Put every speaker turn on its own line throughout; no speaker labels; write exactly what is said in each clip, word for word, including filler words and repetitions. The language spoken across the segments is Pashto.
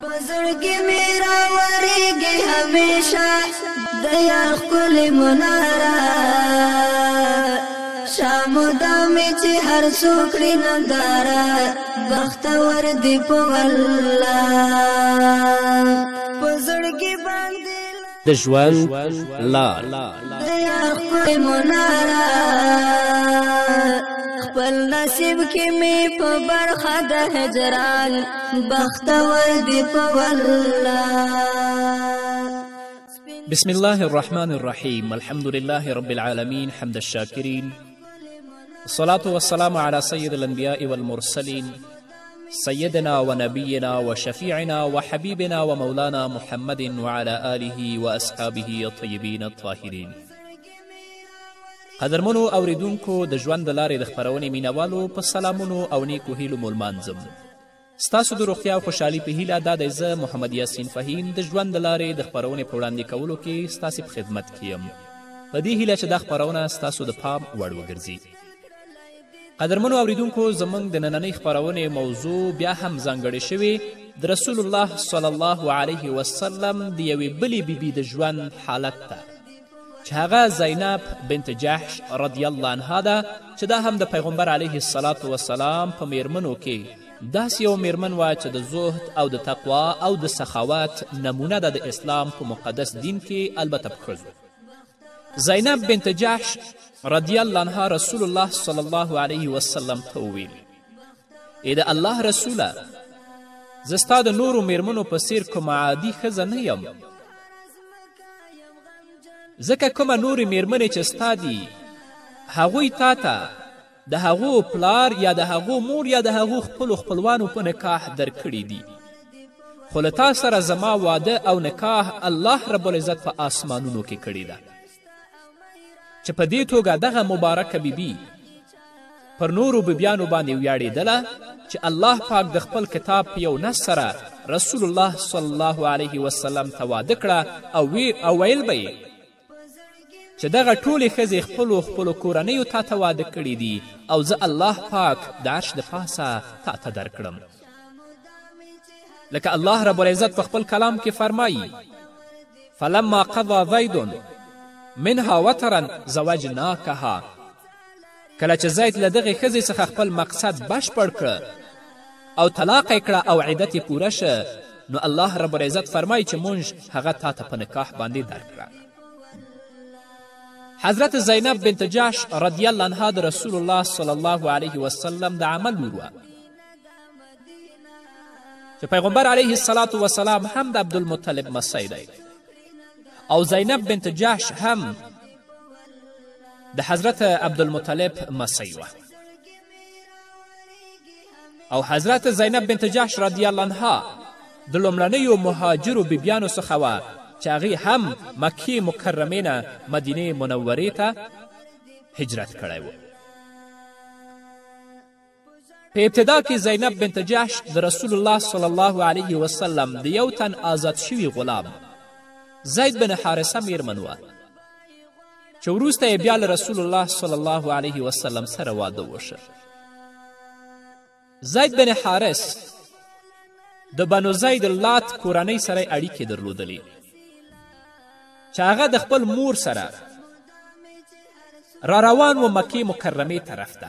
پزړګي میرا وريږي هميشه د یار کل منارا شامدام چې هر څوکړي نندارا بختور دی په والله پزړګي باندې
د ژوند لار
د یار کل منارا خپل نصیب کې می په برخه د هجران بختور دی په والله.
بسم الله الرحمن الرحيم الحمد لله رب العالمين حمد الشاكرين الصلاة والسلام على سيد الأنبياء والمرسلين سيدنا ونبينا وشفيعنا وحبيبنا ومولانا محمد وعلى آله وأصحابه الطيبين الطاهرين. قدرمنو اوریدونکو د ژوند د لارې د خپرونې مینوالو په سلامونو او نیکو هیلو مو لمانځم. ستاسو د روغتیا او خوشحالي په هیله دا دی زه محمد یاسین فهیم د ژوند د لارې د خپرونې په وړاندې کولو کې ستاسې په خدمت کې یم په دې هیله چې دا خپرونه ستاسو د پام وړ وګرځي. قدرمنو اوریدونکو زموږ د نننۍ خپرونې موضوع بیا هم ځانګړې شوې د رسول الله صلی الله علیه وسلم د یوې بلې بیبي د ژوند حالت ته چې هغه زینب بنت جحش رضی الله عنها ده چې دا هم د پیغمبر علیه الصلاة وسلام په میرمنو کې داسې یو میرمن وه چې د زهد او د تقوا او د سخاوت نمونه ده د اسلام په مقدس دین کې البته په ښځو. زینب بنت جحش رضی الله عنها رسول الله صلی الله علیه وسلم ته وویل ای د الله رسوله زه ستا د نورو میرمنو په څیر کومه عادي ښځه نه یم ځکه کومه نورې میرمنې چې ستا دي هغوی تا ته د هغو پلار یا د هغو مور یا د هغو خپلو خپلوانو په نکاح درکړي دي خو له تا سره زما واده او نکاح الله رب العزت په آسمانونو کې کړې ده چې په دې توګه دغه مبارکه بیبي پر نورو بیبیانو باندې ویاړېدله چې الله پاک د خپل کتاب په یو نص سره رسول الله صلی الله علیه وسلم ته واده کړه او ویل به یې چې دغه ټولې ښځې خپلو خپلو کورنیو تا ته واده کړي دي او زه الله پاک د عرش د پاسه تا ته درکړم. لکه الله رب العزت په خپل کلام کې فرمایي فلما قضا زید منها وطرا زوجناکها کله چې زید له دغې ښځې څخه خپل مقصد بشپړ کړه او طلاق یې کړه او عدت یې پوره شه نو الله رب العزت فرمایي چې مونږ هغه تا ته په نکاح باندې درکړه. حضرت زینب بنت جحش رضی الله عنها د رسول الله صلی الله علیه وسلم د عمل لور وه چې پیغمبر علیه الصلاة وسلام هم د عبدالمطلب مسی دی او زینب بنت جحش هم د حضرت عبدالمطلب مسی وه او حضرت زینب بنت جحش رضی الله عنها د لومړنیو مهاجرو بیبیانو څخه وه چې هغې هم مکې مکرمې نه مدینې منورې ته هجرت کړی و. په ابتدا کې زینب بنت جحش د رسول الله صلی الله علیه وسلم د یو تن آزاد شوي غلام زید بن حارثه میرمن وه چې وروسته یې بیا له رسول الله صلی الله علیه وسلم سره واده وشه. زید بن حارث د بنو زید لات کورنۍ سره اړیکې درلودلې چې هغه د خپل مور سره را روان و مکې مکرمې طرف ته.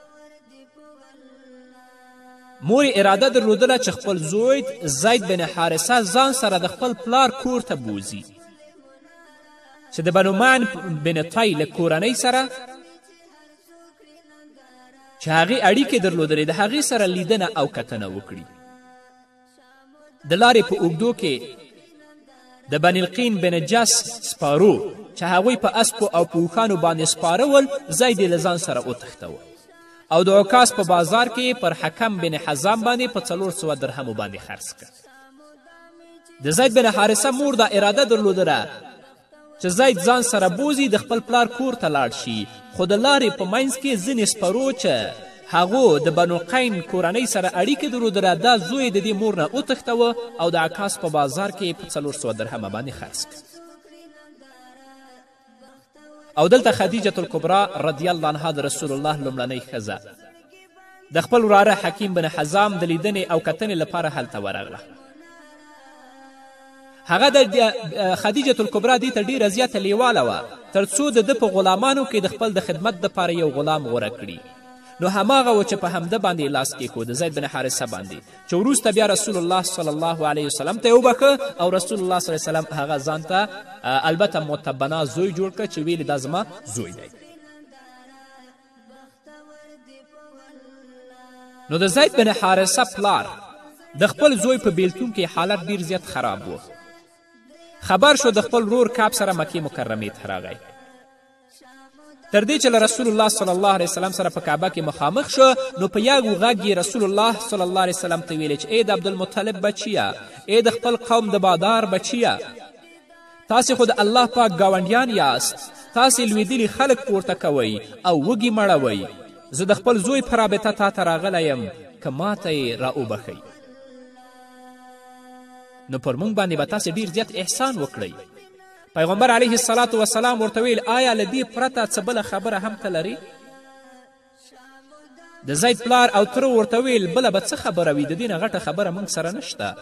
مور اراده درلودله چې خپل زوی زید بن حارثه ځان سره د خپل پلار کور ته بوځي چې د بنو معن بن طی له کورنۍ سره چې هغې اړیکې درلودلې د هغې سره لیدنه او کتنه وکړي. د لارې په اوږدو کې د بن القین بن جس سپارو چې هغوی په اسپو او په اوښانو باندې سپاره ول زید یې له ځان سره وتښتوه او د عکاس په بازار کې پر حکم بن حزام باندې په څلور سوه درهمو باندې خرڅ کړ. د زید بن حارثه مور دا اراده درلودله چې زید ځان سره بوزي د خپل پلار کور ته لاړ شي خو د لارې په منځ کې ځینې سپرو چې هغو د بنو قین کورنۍ سره اړیکې درلودله دا زوی د دې مور نه وتښتوه او د عکاس په بازار کې په څلور سوه درهمه باندې خرڅ کړ. او دلته خدیجة الکبرا رضی الله عنها د رسول الله لومړنۍ ښځه د خپل وراره حکیم بن حزام د لیدنې او کتنې لپاره هلته ورغله هغه د خدیجة الکبرا دې ته ډېره زیاته لیواله وه تر څو د ده په غلامانو کې د خپل د خدمت دپاره یو غلام غوره کړي. نو هماغه و چې په همده باندې لاس کېښود د زید بن حارثه باندې، چې وروسته بیا رسول الله صلی الله علیه وسلم ته یې وبښه او رسول الله صلی الله علیه وسلم هغه ځان ته البته متبنا زوی جوړ کړه چې ویلې دا زما زوی دی. نو د زید بن حارثه پلار د خپل زوی په بیلتون کې حالت ډیر زیات خراب و. خبر شو د خپل ورور کعب سره مکې مکرمې ته راغی، تر دې چې له رسول الله صلی الله علیه وسلم سره په کعبه کې مخامخ شو. نو په یاګو غږ یې رسول الله صلی الله علیه وسلم ته ویلې چې ای د عبدالمطلب بچیه، ای د خپل قوم د بادار بچیه، تاسې خو د الله پاک ګاونډیان یاست، تاسې لوېدلي خلک پورته کوئ او وږي مړوئ. زه د خپل زوی په رابطه تا ته راغلی یم، که ما ته یې راوبښئ نو پر موږ باندې به تاسې ډېر زیات احسان وکړئ. پیغمبر علیه الصلاة وسلام ورته ویل آیا له دې پرته څه بله خبره هم ته لرې؟ د زید پلار او تره ورته ویل بله به څه خبره وي، د دې نه غټه خبره موږ سره نشته.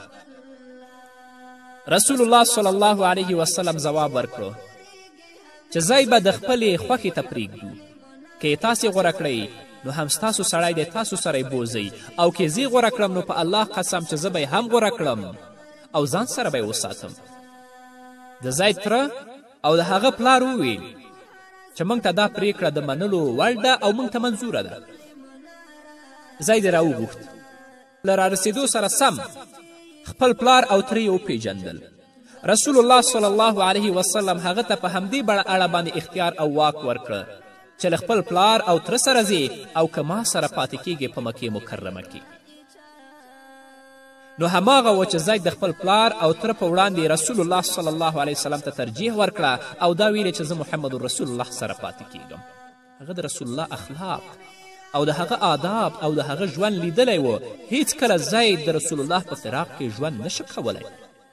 رسول الله صلی الله علیه وسلم ځواب ورکړو چې ځای به د خپلې خوښې ته پرېږدو، که یې تاسې غوره کړئ نو هم ستاسو سړی دی، تاسو سره یې بوځئ، او که زه غوره کړم نو په الله قسم چې زه به یې هم غوره کړم او ځان سره به یې وساتم. د زید تره او د هغه پلار وویل چې موږ ته دا پریکړه د منلو وړ ده او موږ ته منظوره ده. زید یې راوغوښت، له رارسېدو سره سم خپل پلار او تره یې وپېژندل. رسول الله صلی الله علیه وسلم هغه ته په همدې اړه باندې اختیار او واک ورکړه چې له خپل پلار او تره سره ځې او که ما سره پاتې کیږې په مکې مکرمه کې. نو هماغه و چې زید د خپل پلار او تره په وړاندې رسول الله صلی الله علیه وسلم ته ترجیح ورکړه او دا ویلې چې زه محمد رسول الله سره پاتې کیږم. هغه د رسول الله اخلاق او د هغه آداب او د هغه ژوند لیدلی و. هیڅکله زید د رسول الله په فراق کې ژوند نشه کولی.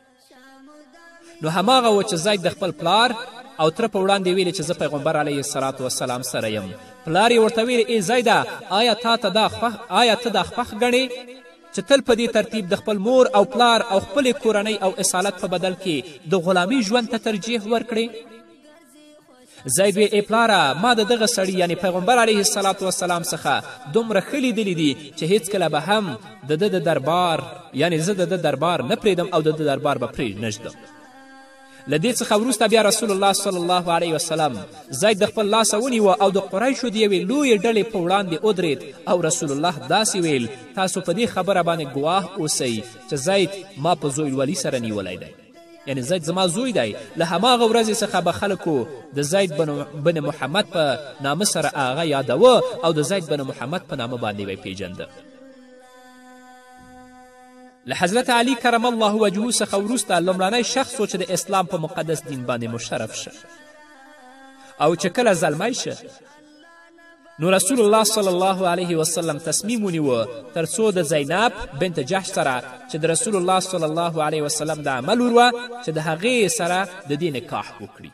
نو هماغه و چې زید د خپل پلار او تره په وړاندې ویلې چې زه پیغمبر علیه السلام وسلام سره یم. پلار یې ورته ویلې ای زیده، آیا تا ته دا خوښ آیا ته دا خوښ ګڼې چې تل په دې ترتیب د خپل مور او پلار او خپلې کورنۍ او اصالت په بدل کې د غلامي ژوند ته ترجیح ورکړې؟ زید وی ای پلاره، ما د دغه سړي یعنی پیغمبر علیه السلام وسلام څخه دومره ښه لیدلي دي چې هیڅکله به هم د ده د دربار یعنی زه د ده دربار نه پرېږدم او د ده دربار به پرې نږدم. له دې څخه وروسته بیا رسول الله صلی الله علیه وسلم زید د خپل لاسه ونیوه او د قریشو د یوې لویې ډلې په وړاندې ودرېد او رسول الله داسې ویل تاسو په دې خبره باندې ګواه اوسئ چې زید ما په زوی الولي سره نیولی دی، یعنی زید زما زوی دی. له هماغه ورځې څخه به خلکو د زید بن محمد په نامه سره هغه یادوه او د زید بن محمد په نامه باندې به یې پیژنده. له حضرت علی کرم الله وجهه څخه وروسته لومړنی شخص و چې د اسلام په مقدس دین باندې مشرف شه او چې کله زلمی شه نو رسول الله صلی الله علیه وسلم تصمیم ونیوه تر څو د زینب بنت جحش سره چې د رسول الله صلی الله علیه وسلم د عمل ور وه چې د هغې سره د دې نکاح وکړي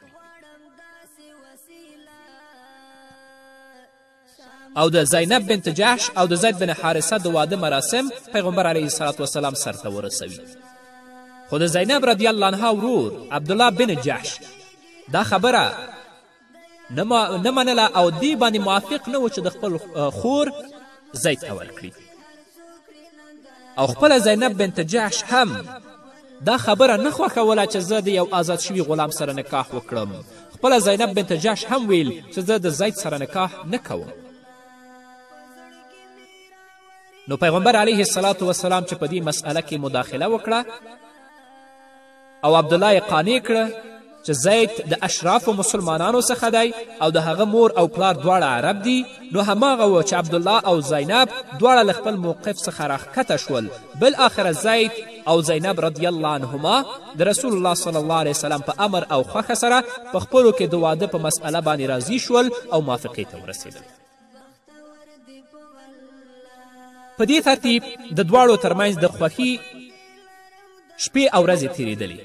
او د زینب بنت جحش او د زید بن حارثه د واده مراسم پیغمبر علیه الصلاة وسلام سرته ورسوي. خو د زینب رضی الله عنها ورور عبدالله بن جحش دا خبره نه منله او دې باندې موافق نه و چې د خپل خور زید ته ورکړي او خپله زینب بنت جحش هم دا خبره نه خوښوله چې زه د یو آزاد شوي غلام سره نکاح وکړم. خپله زینب بنت جحش هم ویل چې زه د زید سره نکاح نه کوم. نو پیغمبر علیه الصلاة وسلام چې په دې مسئله کې مداخله وکړه او عبدالله یې قانع کړه چې زید د اشرافو مسلمانانو څخه دی او د هغه مور او پلار دواړه عرب دي، نو هماغه و چې عبدالله او زینب دواړه له خپل موقف څخه راښکته شول. بالاخره زید او زینب رضی الله عنهما د رسول الله صلی الله علیه وسلم په امر او خوښه سره په خپلو کې د واده په مسئله باندې راضي شول او موافقې ته ورسېدل. په دې ترتیب د دواړو ترمنځ د خوښي شپې او ورځې تېرېدلې،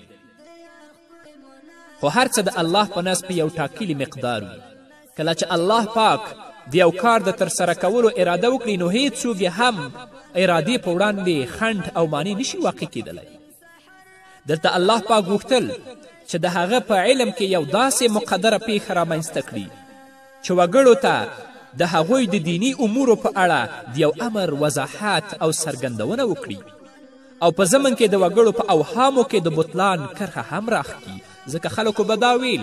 خو هر څه د الله په نزد په یو ټاکلي مقدار وي. کله چې الله پاک د یو کار د ترسره کولو اراده وکړي نو هیڅوک یې هم ارادې په وړاندې خنډ او معنی نشي واقع کیدلی. دلته الله پاک غوښتل چې د هغه په علم کې یو داسې مقدره پیښه رامنځته کړي چې وګړو ته د هغوی د دینی امورو په اړه د یو امر وضاحت او څرګندونه وکړي او په زمن کې د وګړو په اوهامو کې د بطلان کرښه هم راښکي ځکه خلکو به دا ویل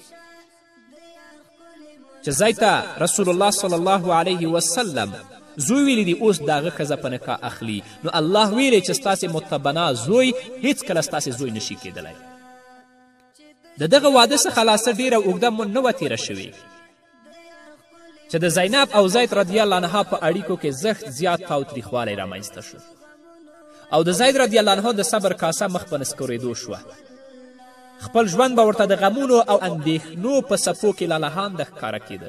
چې ځای ته رسول الله صلی الله علیه وسلم زوی ویلی دی اوس د هغه ښځه په نکاح اخلي نو الله ویلی چې ستاسې متبنا زوی هیڅکله ستاسې زوی نشي کیدلی د دغه واده څخه لاسه ډیره اوږده مون نه وه تیره شوې چې د زینب او زید رضی الله عنها په اړیکو کې زښت زیات تاوتریخوالی رامنځته شو او د زید رضی الله عنه د صبر کاسه مخ په نسکورېدو شوه خپل ژوند به ورته د غمونو او اندېښنو په څپو کې لالهانده ښکاره کېده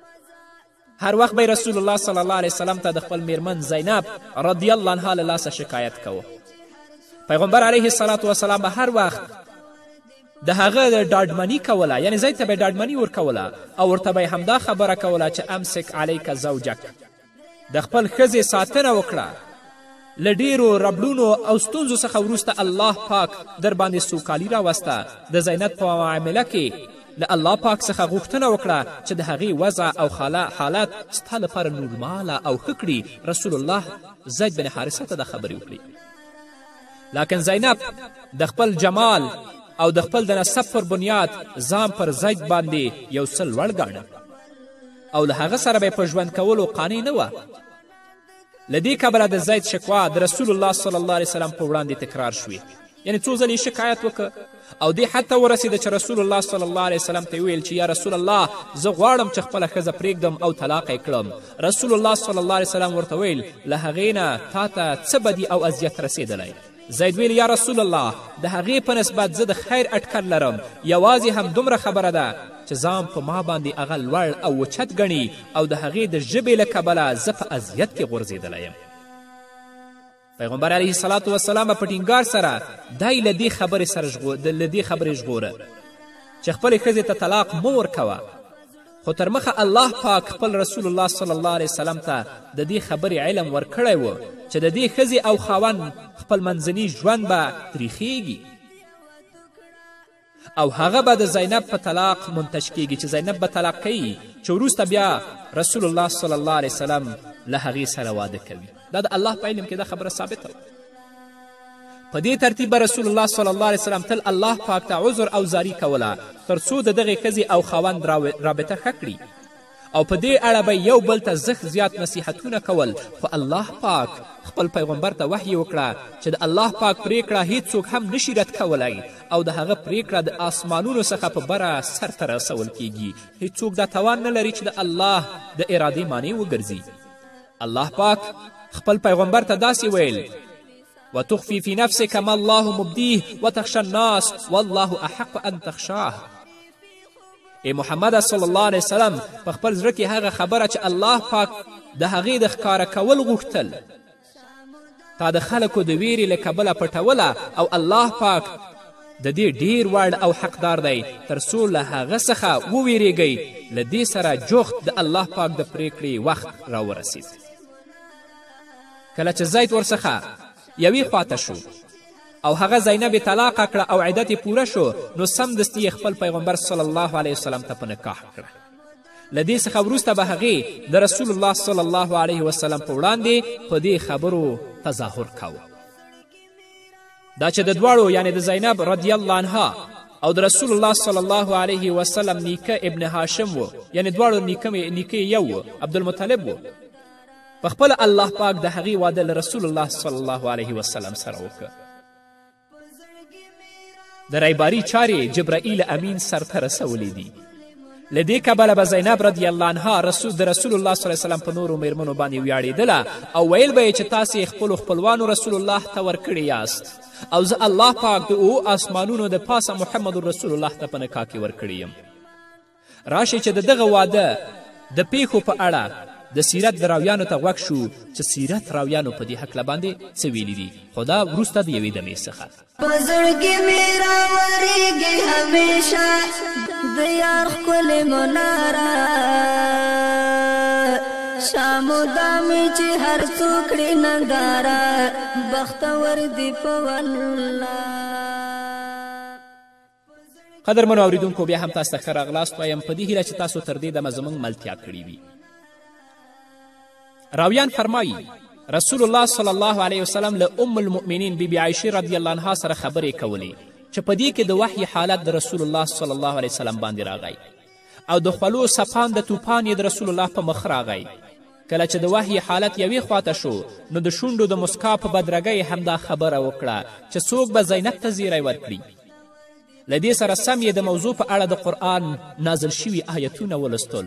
هر وخت به رسول الله صلی الله علیه وسلم ته د خپل میرمن زینب رضی الله عنها له لاسه شکایت کوه پیغمبر علیه الصلاة وسلام به هر وخت د هغه ډاډمني کوله یعنی زید ته به یې ډاډمني ورکوله او ورته به یې همدا خبره کوله چې امسک علیک زوجک د خپل ښځې ساتنه وکړه له ډیرو ربړونو او ستونزو څخه وروسته الله پاک در باندې سوکالي راوسته د زینب په معامله کې له الله پاک څخه غوښتنه وکړه چې د هغې وضع او حالت ستا لپاره نورماله او ښه کړي رسول الله زید بن حارثه ته دا خبرې وکړي لکن زینب د خپل جمال او د خپل د نسب پر بنیاد ځان پر زید باندې یو څه لوړ ګاڼه او له هغه سره به یې په ژوند کولو قانع نه وه له دې کبله د زید شکوا د رسول الله صلی الله علیه وسلم په وړاندې تکرار شوې یعنی څو ځلې شکایت وکړه او دې حتی ورسېده چې رسول الله صلی الله علیه وسلم ته ویل چې یا رسول الله زه غواړم چې خپله ښځه پرېږدم او طلاق یې کړم رسول الله صلی الله علیه وسلم ورته ویل له هغې نه تا ته څه بدي او اذیت رسېدلی زید ویل یا رسول الله د هغې په نسبت زه د خیر اټکل لرم یوازې هم دومره خبره ده چې ځان په ما باندې هغه لوړ او اوچت ګڼي او د هغې د ژبې له کبله زه په اذیت کې غورځېدلی یم پیغمبر علیه الصلاة وسلام په ټینګار سره دی له دې خبرې سره له دې خبرې ژغوره چې خپلې ښځې ته طلاق مه ورکوه خو تر مخه الله پاک خپل رسول الله صلی الله علیه وسلم ته د دې خبرې علم ورکړی و چې د دې ښځې او خاوند خپل منځني ژوند به تریخیږي او هغه به د زینب په طلاق منتج کیږي چې زینب به طلاق کوي چې وروسته بیا رسول الله صلی الله علیه وسلم له هغې سره واده کوي دا د الله په علم کې دا خبره ثابته په دې ترتیب به رسول الله صلی الله علیه وسلم تل الله پاک ته عذر او زاری کوله تر څو د دغې ښځې او خاوند رابطه ښه کړي او په دې اړه به یو بل ته زښت زیات نصیحتونه کول خو الله پاک خپل پیغمبر ته وحی وکړه چې د الله پاک پریکړه هیڅوک هم نشي رد کولی او د هغه پریکړه د آسمانونو څخه په بره سرته رسول کیږي هیڅوک دا توان نه لري چې د الله د ارادې معنی وګرځي الله پاک خپل پیغمبر ته داسې ویل وتخفي في نفسك ما الله مبديه وتخشى الناس والله احق ان تخشاه ای محمد صلی الله علیه وسلم په خپل زړه کې هغه خبره چې الله پاک د هغې د ښکاره کول غوښتل تا د خلکو د ویرې له کبله پټوله او الله پاک د دې ډیر وړ او حقدار دی تر څو له هغه څخه وویریږئ له دې سره جوخت د الله پاک د پریکړې وخت راورسید کله چې زید ورڅخه یوې خواته شو او هغه زینب یې طلاقه کړه او عدت یې پوره شو نو سمدستي یې خپل پیغمبر صلی الله علیه وسلم ته په نکاح کړه له دې څخه وروسته به هغې د رسول الله صلی الله علیه وسلم په وړاندې په دې خبرو تظاهر کوه دا چې د دواړو یعنی د زینب رضی الله عنها او د رسول الله صلی الله علیه وسلم نیکه ابن هاشم و یعنی دواړو نیکه یو و عبدالمطلب و په خپله الله پاک د هغې واده له رسول الله صلی الله علیه وسلم سره وکړه د ریباري چارې جبرائیل امین سرته رسولی دي له دې کبله به زینب رضی الله عنها رسول د رسول الله صلی الله وسلم په نورو میرمنو باندې ویاړېدله او ویل به یې چې تاسې خپلو خپلوانو رسول الله ته ورکړي یاست او زه الله پاک د اوو آسمانونو د پاسه محمد رسول الله ته په نکاح کې ورکړی یم راشئ چې د دغه واده د پیښو په اړه د سیرت د راویانو ته غوږ شو چې سیرت راویانو په دې هکله باندې څه ویلي دي خو دا وروسته د یوې دمې څخه
په زړګي مې راورېږي همیشه د یار ښکلې مناره شامو دامې چې هر څوک کړي ننداره بختور دي په والله
قدرمنو اوریدونکو بیا هم تاسو ته ښه راغلاست وایم په دې هیله چې تاسو تر دې دمه زموږ ملتیا کړې وي. راویان فرمایي رسول الله صلی الله علیه وسلم له ام المؤمنین بی بی عایشې رضی الله عنها سره خبرې کولې چې په دې کې د وحی حالت د رسول الله صلی الله علیه وسلم باندې راغی او د خولو سپان د توپان یې د رسول الله په مخ راغی. کله چې د وحی حالت یوې خواته شو نو د شونډو د مسکا په بدرګۍ همدا خبره وکړه چې څوک به زینب ته زیری ورکړي. له دې سره سم یې د موضوع په اړه د قرآن نازل شوي آیتونه ولستل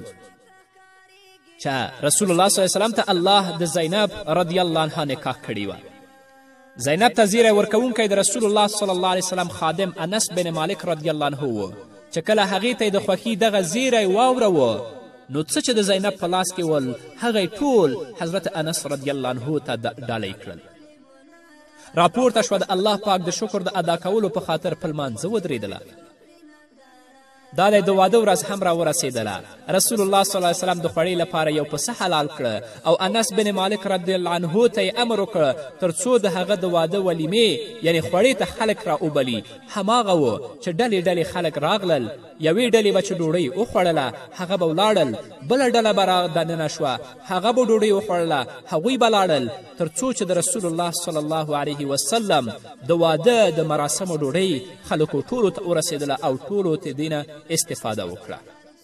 چې رسول الله صلی الله علیه وسلم ته الله د زینب رضی الله عنها نکاح کړې وه. زینب ته زیری ورکوونکی د رسول الله صلی الله علیه وسلم خادم انس بن مالک رضی الله عنه و چې کله هغې ته یې د خوښي دغه زیری واوروه نو څه چې د زینب په لاس کې ول هغه ټول حضرت انس رضی الله عنه ته ډالۍ کړل. راپورته شوه د الله پاک د شکر د ادا کولو په خاطر په لمانځه ودرېدله. دا دی د واده ورځ هم راورسېدله. رسول الله صلی الله علیه وسلم د خوړې لپاره یو پسه حلال کړه او انس بن مالک رضی الله عنه ته یې امر وکړه تر څو د هغه د واده ولیمې یعنې خوړې ته خلک را وبلي. هماغه و چې ډلې ډلې خلک راغلل. یوې ډلې به چې ډوډۍ وخوړله هغه به ولاړل، بله ډله به را دننه شوه هغه به ډوډۍ وخوړله هغوی به لاړل تر څو چې د رسول الله صلی الله علیه وسلم د واده د مراسمو ډوډۍ خلکو ټولو ته ورسېدله او ټولو ته دینه استفاده وکړه.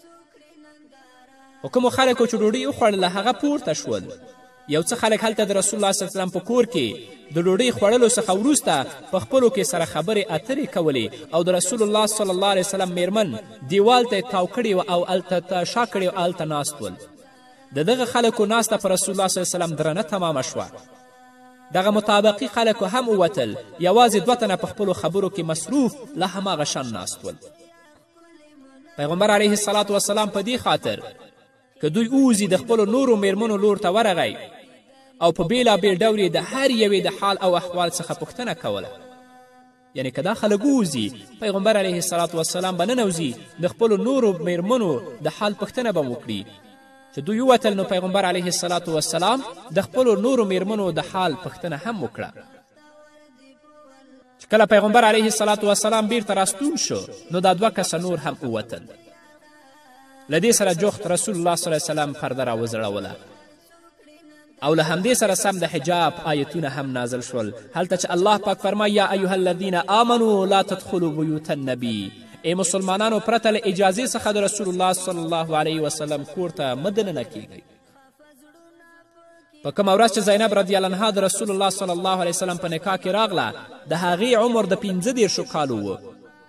خو کومو خلکو چې ډوډۍ وخوړله هغه پورته شول. یو څه خلک هلته د رسول الله صلی الله علیه وسلم په کور کې د ډوډۍ خوړلو څخه وروسته په خپلو کې سره خبرې اترې کولې او د رسول الله صلی الله علیه وسلم میرمن دیوال ته یې تاو کړې وه او هلته شا کړې او هلته ناست ول. د دغه خلکو ناسته په رسول الله صلی الله علیه وسلم درنه تمامه شوه. دغه مطابقي خلکو هم ووتل، یوازې دوه تنه په خپلو خبرو کې مصروف له هماغه شان ناست ول. پیغمبر علیه الصلاة والسلام په دې خاطر که دوی اوزي د خپلو نورو میرمنو لور ته ورغی او په بېلابېل ډول یې د هر یوې د حال او احوال څخه پوښتنه کوله. یعنې که دا خلک ووځي پیغمبر علیه الصلاة والسلام به ننوځي د خپلو نورو میرمنو د حال پوښتنه به وکړي. چې دوی ووتل نو پیغمبر علیه الصلاة والسلام د خپلو نورو میرمنو د حال پوښتنه هم وکړه. چې کله پیغمبر علیه الصلاة والسلام بیرته راستون شو نو دا دوه کسه نور هم ووتل. له دې سره جوخت رسول الله صلی الله علیه وسلم پرده راوځړوله او له همدې سره سم د حجاب آیتونه هم نازل شول. هلته چې الله پاک فرمایي یا ایها الذین آمنوا لا تدخلوا بیوت النبی، ای مسلمانانو پرته له اجازې څخه د رسول الله صلی الله علیه وسلم کور ته مه دننه کیږئ. په کومه ورځ چې زینب رضی الله عنها د رسول الله صلی الله علیه وسلم په نکاح کې راغله د هغې عمر د پنځه دېرشو کالو و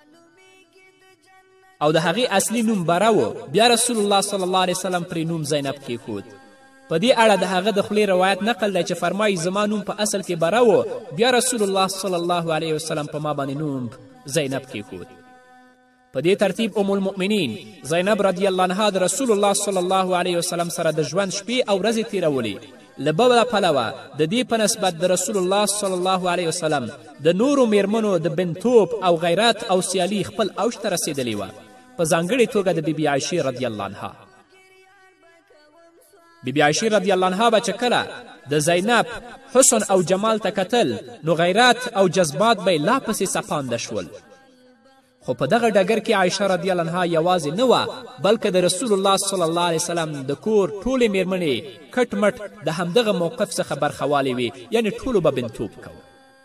او د هغې اصلي نوم بره و. بیا رسول الله صلی الله علیه وسلم پرې نوم زینب کیښود. په دې اړه د هغه د خولې روایت نقل دی چې فرمایي زما نوم په اصل کې بره و، بیا رسول الله صلی الله علیه وسلم په ما باندې نوم زینب کیښود. په دې ترتیب ام المؤمنین زینب رضی الله عنها د رسول الله صلی الله علیه وسلم سره د ژوند شپې او ورځې تیرولې. له بله پلوه د دې په نسبت د رسول الله صلی الله علیه وسلم د نورو میرمنو د بنتوب او غیرت او سیالي خپل اوج ته رسېدلې وه، په ځانګړې توګه د بیبي عایشې رضی الله عنها. بیبي عایشې رضی الله عنها به چې کله د زینب حسن او جمال ته کتل نو غیرت او جذبات به یې لا پسې څپانده شول. خو په دغه ډګر کې عایشه رضی الله عنها یوازې نه وه بلکې د رسول الله صلی الله علیه وسلم د کور ټولې میرمنې کټ مټ د همدغه موقف څخه برخوالې وې، یعنې ټولو به بنتوب کوه.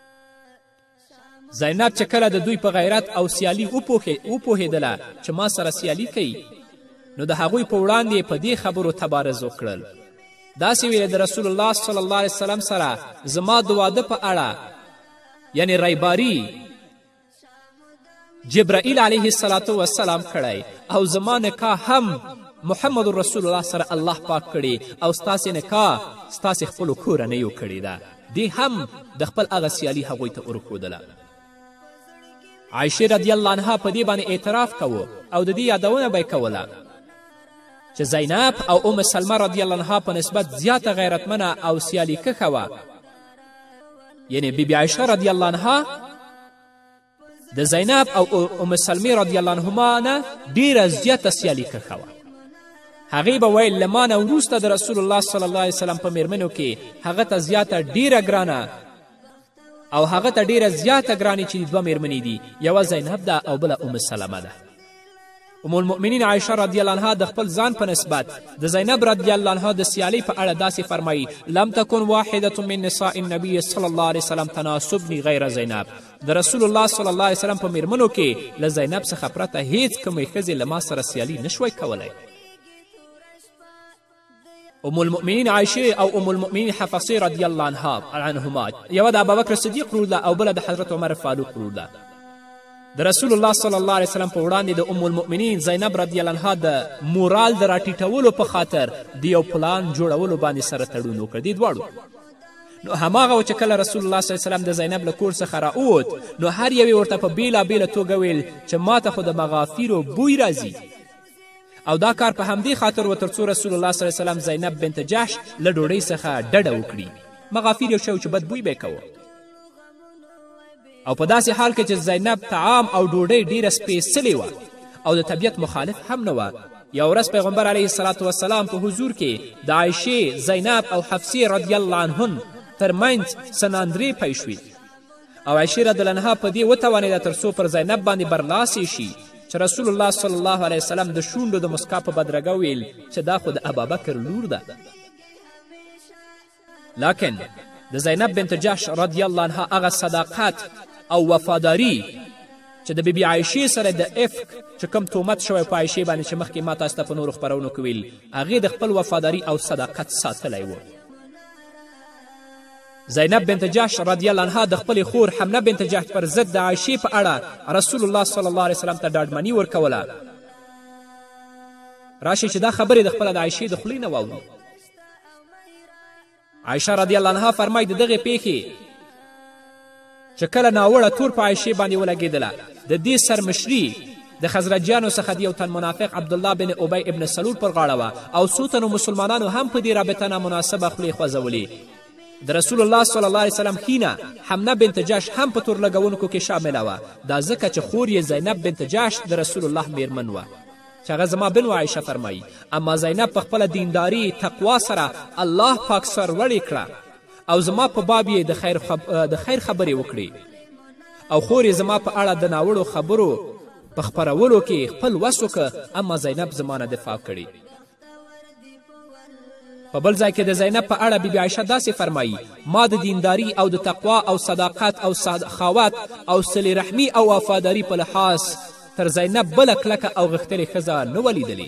زینب چې کله د دوی په غیرت او سیالي وپوهېدله چې ما سره سیالي کوي نو د هغوی په وړاندې په دې خبرو تبارز وکړل. داسې ویلې د رسول الله صلی الله علیه وسلم سره زما د واده په اړه یعنې ریباري جبرائیل علیه الصلاة والسلام کړی او زما نکاح هم محمد رسول الله سره الله پاک کړي او ستاسې نکاح ستاسې خپلو کورنیو کړې ده. دې هم د خپل هغه سیالي هغوی ته ورښودله. عایشې رضی الله عنها په دې باندې اعتراف کوو او د دې یادونه به یې کوله چې زینب او ام سلمه رضی الله عنها په نسبت زیاته غیرتمنه او سیالي کښه وه. یعنې بیبي عایشه رضی الله عنها د زینب او ام سلمې رضی الله عنهما نه ډیره زیاته سیالي کښه وه. هغې به ویل له ما نه وروسته د رسول الله صلی الله علیه وسلم په میرمنو کې هغه ته زیاته ډیره ګرانه او هغه ته ډیره زیاته ګرانې چې دوه میرمنې دي، یوه زینب ده او بله ام سلمه ده. ام المؤمنین عایشه رضی الله عنها د خپل ځان په نسبت د زینب رضی الله عنها د سیالۍ په اړه داسې فرمایي لم تکن واحدة من نساء النبي صلی الله علیه وسلم تناسبني غیر زینب د رسول الله صلی الله علیه وسلم په میرمنو کې له زینب څخه پرته هیڅ کومې ښځې له ما سره سیالي نشوی کولی. ام المؤمنین عایشه او ام المؤمنین حفصه رضی الله عنها عنهما یوه د ابوبکر صدیق ورور ده او بله د حضرت عمر فاروق ورور ده. د رسول الله صلی الله علیه وسلم په وړاندې د ام المؤمنین زینب رضی الله عنها د مورال د راټیټولو په خاطر د یو پلان جوړولو باندې سره تړون وکړ. دې دواړو نو هماغه و چې کله رسول الله صلی الله علیه وسلم د زینب له کور څخه راووت نو هر یوې ورته په بېلابېله توګه ویل چې ما ته خو د مغافیرو بوی راځي او دا کار په همدې خاطر و تر څو رسول الله صلی الله علیه وسلم زینب بنت جحش له ډوډۍ څخه ډډه وکړي. مغافیر یو شی چې بد بوی به یې کوه او په داسې حال کې چې زینب طعام او ډوډۍ ډیره سپېڅلې وه او د طبیعت مخالف هم نه وه. یو ورځ پیغمبر علیه الصلاة والسلام په حضور کې د عایشې زینب او حفصې رضی الله عنهن ترمنځ سناندرې پی شوې او عایشې رضی الله عنها په دې وتوانېده تر څو پر زینب باندې برلاسې شي چې رسول الله صلی الله علیه وسلم د شونډو د مسکا په بدرګه ویل چې دا خو د ابابکر لور ده. لکن د زینب بنت جحش رضی الله عنها هغه صداقت او وفاداری چې د بیبي عایشې سره د افک چې کوم تهمت شوی په عایشې باندې چې مخکې ما تاسو ته په نورو خپرونو کې ویل هغې د خپل وفاداري او صداقت ساتلی و. زینب بنت جحش رضی الله عنها د خپلې خور حمله بنت جحش پر ضد د عایشې په اړه رسول الله صلی الله علیه وسلم ته ډاډمني ورکوله. راشئ چې دا خبرې د خپله د عایشې د خولې نه واورو. عایشه رضی الله عنها فرمایي د دغې پیښې چې کله ناوړه تور په عایشې باندې ولګېدله د دې سرمشري د خزرجیانو څخه د یو تن منافق عبدالله بن ابی ابن سلول پر غاړه وه او څو تنو مسلمانانو هم په دې رابطه نامناسبه خولې خوځولې. د رسول الله صلی الله علیه وسلم خینه حمنه بنت جحش هم په تور لګونکو کې شامله وه. دا ځکه چې خور یې زینب بنت جحش د رسول الله میرمن وه چې هغه زما بن عایشه فرمایي. اما زینب په خپله دینداري تقوا سره الله پاک سرلوړې کړه او زما په باب یې د خیر, خب... د خیر خبرې وکړې او خور یې زما په اړه د ناوړو خبرو په خپرولو کې خپل وس وکړه. اما زینب زما نه دفاع کړې. په بل ځای کې د زینب په اړه بیبي عایشه داسې فرمایي ما د دینداري او د تقوا او صداقت او سخاوت او صلې رحمي او وفاداري په لحاظ تر زینب بله کلکه او غښتلې ښځه نه ولیدلې.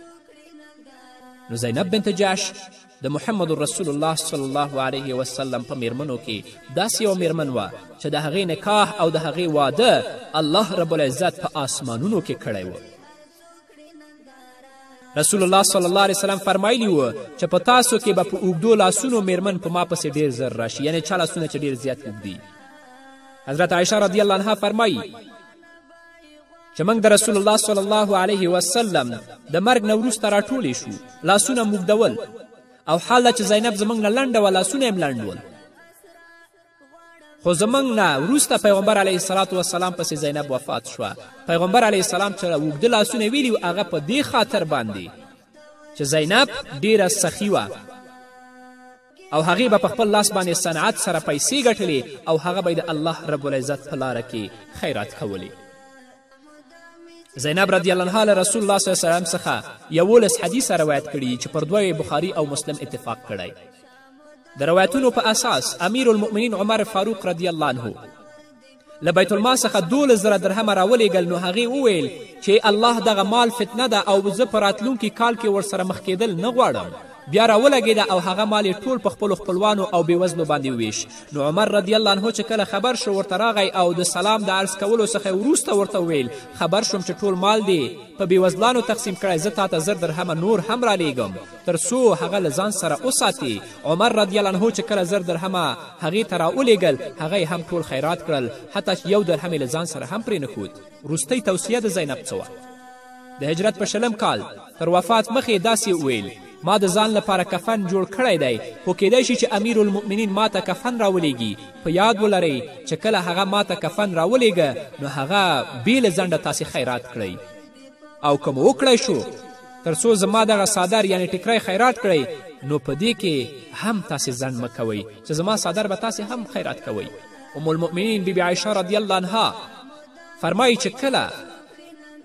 نو زینب بنت جحش د محمد رسول الله صلی الله علیه وسلم په میرمنو کې داسې یو میرمن وه چې د هغې نکاح او د هغې واده الله رب العزت په آسمانونو کې کړی و. رسول الله صلی الله علیه وسلم فرمایلی و چې په تاسو کې به په اوږدو لاسونو میرمن په ما پسې ډېر زر راشي، یعنې چا لاسونه چې ډېر زیات اوږدي. حضرت عایشه رضی الله عنها فرمایي چې موږ د رسول الله صلی الله علیه وسلم د مرګ نه وروسته راټولې شو، لاسونه موږ ډول او حال دا چې زینب زموږ نه لنډه وه، لاسونه یې لنډ ول. خو زموږ نه وروسته پیغمبر علیه الصلاة وسلام پسې زینب وفات شوه. پیغمبر علیه السلام چې اوږده لاسونه ویلي و هغه په دې خاطر باندې چې زینب ډیره سخي وه او هغې به په خپل لاس باندې صنعت سره پیسې ګټلې او هغه به د الله رب العزت په لاره کې خیرات کولی. زینب رضی الله عنها له رسول الله صلی الله علیه وسلم څخه یولس حدیثه روایت کړي چې پر دوه بخاري او مسلم اتفاق کړی. د روایتونو په اساس امیر المؤمنین عمر فاروق رضی الله عنه له بیت المال څخه دولس زره درهمه راولېږل. نو هغې وویل چې الله دغه مال فتنه ده او زه په راتلونکي کال کې ورسره مخ کېدل نه غواړم. بیا راولګېده او هغه مال یې ټول په خپلو خپلوانو او بېوزلو باندې وویش. نو عمر رضی الله عنه چې کله خبر شو ورته راغی او د سلام د عرض کولو څخه وروسته ورته وویل خبر شوم چې ټول مال دی په بېوزلانو تقسیم کړی، زه تا ته زر درهمه نور هم رالیږم تر څو هغه له ځان سره وساتي. عمر رضی الله عنه چې کله زر درهمه هغې ته راولېږل هغه یې هم ټول خیرات کړل، حتی چې یو درهم یې له ځان سره هم پرې نښود. وروستۍ توصیه د زینب څه وه؟ د هجرت په شلم کال تر وفات مخې داسې وویل ما د ځان لپاره کفن جوړ کړی دی، خو کیدای شي چې امیر المؤمنین ما ته کفن راولېږي. په یاد ولرئ چې کله هغه ما ته کفن راولېږه نو هغه بې له ځنډه تاسې خیرات کړئ، او که مو وکړی شو تر څو زما دغه صادر یعنې ټیکری خیرات کړئ نو په دې کې هم تاسې ځنډ مه کوئ چې زما صادر به تاسې هم خیرات کوئ. ام المؤمنین بیبي عایشه رضی الله عنها فرمایي چې کله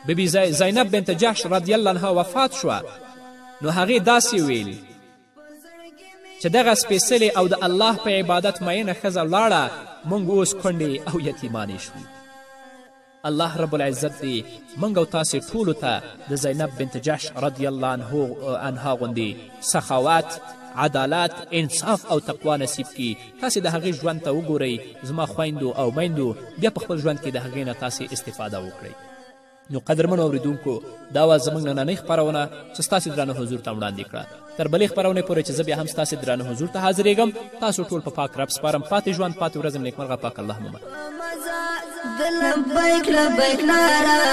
بیبي زینب بنت جحش رضی الله عنها وفات شوه نو هغې داسې ویل چې دغه سپېڅلې او د الله په عبادت مینه ښځه ولاړه موږ اوس کونډې او یتیمانې شوو. الله رب العزت دې موږ او تاسې ټولو ته د زینب بنت جحش رضی الله عنها غوندې سخاوت، عدالت، انصاف او تقوا نصیب کی. تاسې د هغې ژوند ته وګورئ، زما خویندو او میندو، بیا په خپل ژوند کې د هغې نه تاسې استفاده وکړئ. نو قدرمنو اوریدونکو، دا وه زموږ نننۍ خپرونه چې ستاسې درانه حضور ته وړاندې کړه. تر بلې خپرونې پورې چې زه بیا هم ستاسې درانه حضور ته حاضرېږم، تاسو ټول په پاک رب سپارم. پاتې ژوند، پاتې ورځ م نیکمرغه پاک الله مو مل.
د لبیک لبیک ناره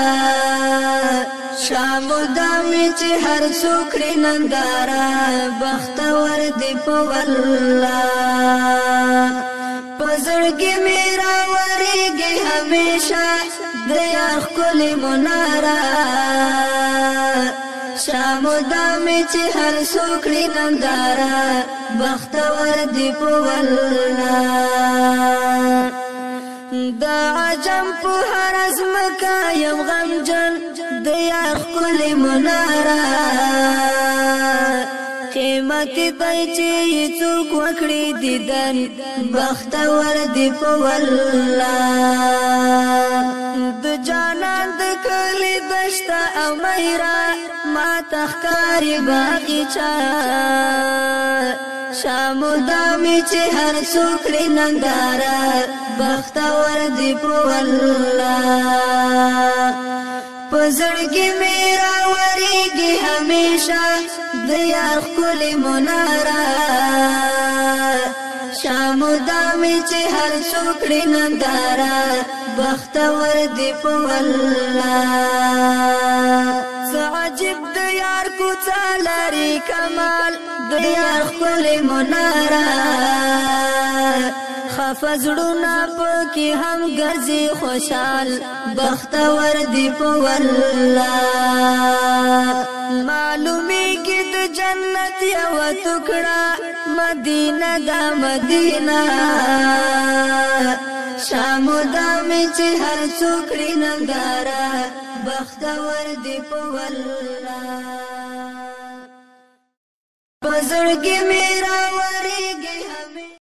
شامو دامې چې هر څوک کړي ننداره بختور دی په والله په زړګي مې راورېږي همیشه د یار ښکلې مناره شامو دامې چې هر څوک کړي ننداره بختور دی په والله دا عجم په هر ځمکه یم غمجن د یار ښکلې مناره قیمتي دی چې یې څوک وکړي دیدن بختور دی په والله د جانان د کلي دشته او میره ما ته ښکاري باغچه شامو دامې چې هر څوک کړي ننداره بختور دی په والله په زړګي مې راورېږي همیشه د یار ښکلې مناره شامو دامې چې هر څوک کړي ننداره بختور دی په والله څه عجیب د یار کوڅه لري کمال د یار ښکلې مناره خفه زړونه پکې هم ګرځي خوشحال بختور دی په والله معلومیږي د جنت یوه ټوکړه مدینه دا مدینه شامو دامې چې هر څوک کړي ننداره بختور دی په والله په زړګي مې راورېږي